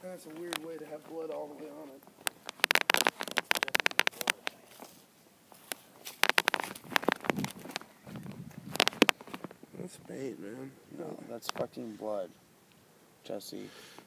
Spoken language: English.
That's a weird way to have blood all the way on it. That's bait, man. No, that's fucking blood, Jesse.